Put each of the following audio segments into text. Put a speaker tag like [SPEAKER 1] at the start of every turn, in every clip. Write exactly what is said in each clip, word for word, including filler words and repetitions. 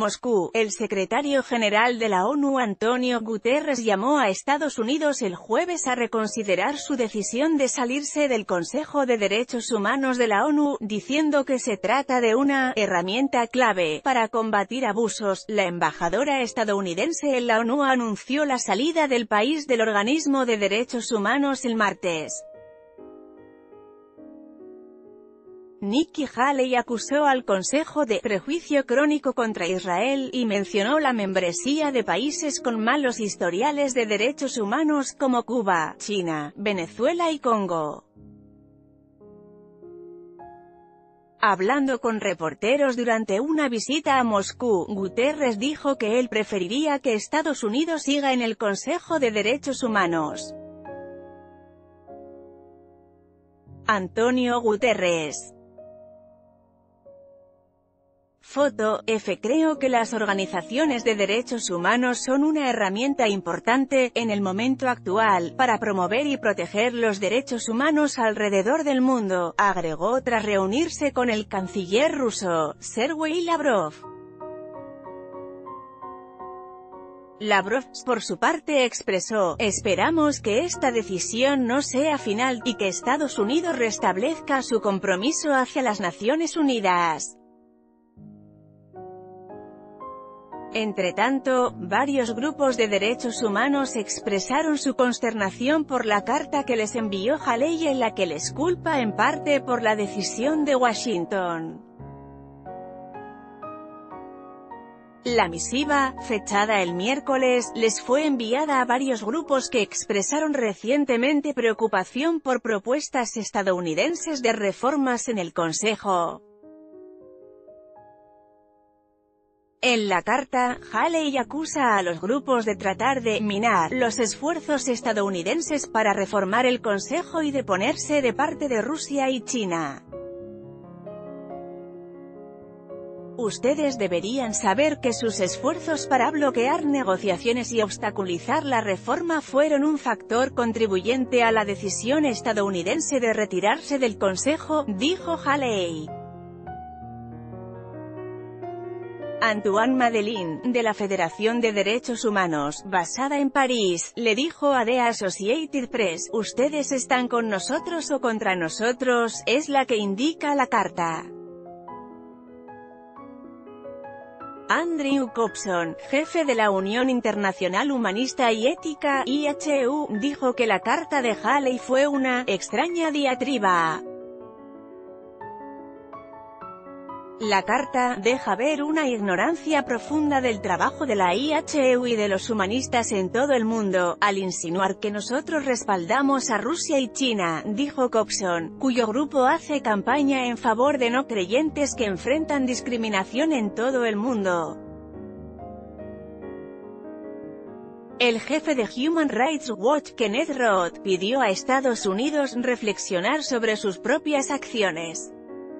[SPEAKER 1] Moscú, el secretario general de la ONU Antonio Guterres llamó a Estados Unidos el jueves a reconsiderar su decisión de salirse del Consejo de Derechos Humanos de la ONU, diciendo que se trata de una herramienta clave para combatir abusos. La embajadora estadounidense en la ONU anunció la salida del país del organismo de derechos humanos el martes. Nikki Haley acusó al Consejo de «prejuicio crónico contra Israel» y mencionó la membresía de países con malos historiales de derechos humanos como Cuba, China, Venezuela y Congo. Hablando con reporteros durante una visita a Moscú, Guterres dijo que él preferiría que Estados Unidos siga en el Consejo de Derechos Humanos. Antonio Guterres. Foto, F. Creo que las organizaciones de derechos humanos son una herramienta importante, en el momento actual, para promover y proteger los derechos humanos alrededor del mundo, agregó tras reunirse con el canciller ruso, Sergei Lavrov. Lavrov, por su parte, expresó: «Esperamos que esta decisión no sea final, y que Estados Unidos restablezca su compromiso hacia las Naciones Unidas». Entretanto, varios grupos de derechos humanos expresaron su consternación por la carta que les envió Haley en la que les culpa en parte por la decisión de Washington. La misiva, fechada el miércoles, les fue enviada a varios grupos que expresaron recientemente preocupación por propuestas estadounidenses de reformas en el Consejo. En la carta, Haley acusa a los grupos de tratar de «minar» los esfuerzos estadounidenses para reformar el Consejo y de ponerse de parte de Rusia y China. Ustedes deberían saber que sus esfuerzos para bloquear negociaciones y obstaculizar la reforma fueron un factor contribuyente a la decisión estadounidense de retirarse del Consejo», dijo Haley. Antoine Madeleine, de la Federación de Derechos Humanos, basada en París, le dijo a The Associated Press: «Ustedes están con nosotros o contra nosotros», es la que indica la carta. Andrew Cobson, jefe de la Unión Internacional Humanista y Ética, I H U, dijo que la carta de Haley fue una «extraña diatriba». La carta deja ver una ignorancia profunda del trabajo de la I H U y de los humanistas en todo el mundo, al insinuar que nosotros respaldamos a Rusia y China, dijo Cobson, cuyo grupo hace campaña en favor de no creyentes que enfrentan discriminación en todo el mundo. El jefe de Human Rights Watch, Kenneth Roth, pidió a Estados Unidos reflexionar sobre sus propias acciones.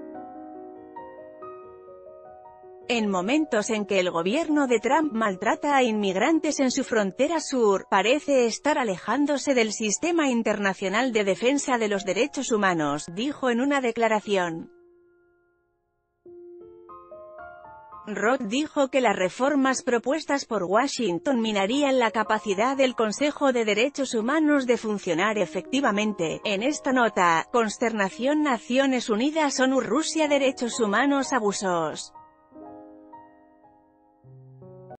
[SPEAKER 1] En momentos en que el gobierno de Trump maltrata a inmigrantes en su frontera sur, parece estar alejándose del sistema internacional de defensa de los derechos humanos, dijo en una declaración. Roth dijo que las reformas propuestas por Washington minarían la capacidad del Consejo de Derechos Humanos de funcionar efectivamente. En esta nota, consternación Naciones Unidas ONU Rusia Derechos Humanos abusos.